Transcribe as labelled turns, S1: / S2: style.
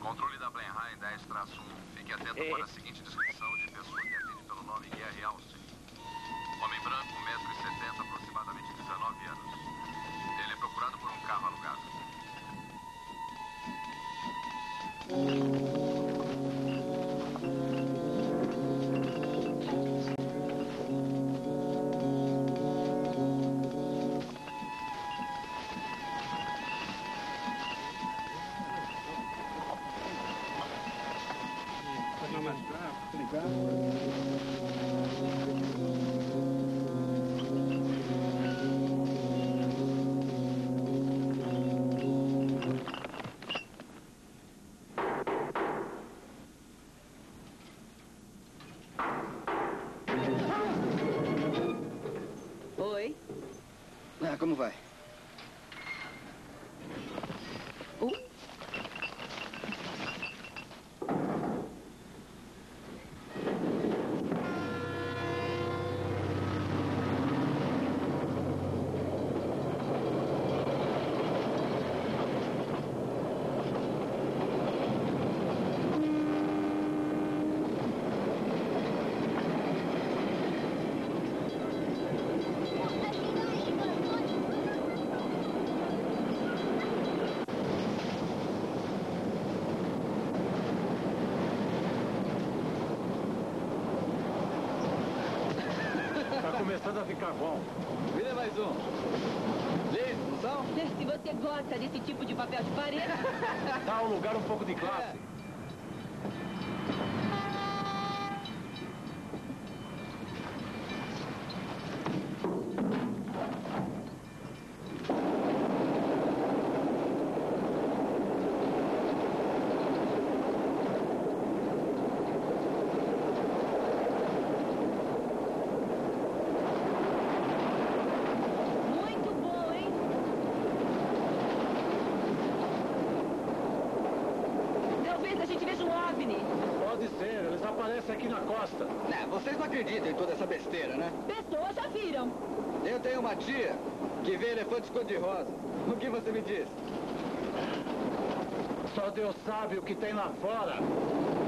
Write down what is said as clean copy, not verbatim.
S1: Controle da Blenheim 10-1. Fique atento para a seguinte descrição de pessoa que atende pelo nome Gary Austin. Homem branco, 1,70 m, aproximadamente 19 anos. Ele é procurado por um carro alugado.
S2: Oi.
S3: Como vai?
S4: Começando a ficar bom.
S3: Me dê mais um. Liz, não são?
S2: Se você gosta desse tipo de papel de parede...
S4: Dá ao lugar um pouco de classe.
S3: Aqui na costa. Vocês não acreditam em toda essa besteira, né?
S2: Pessoas já viram.
S3: Eu tenho uma tia que vê elefantes cor-de-rosa. O que você me diz?
S4: Só Deus sabe o que tem lá fora.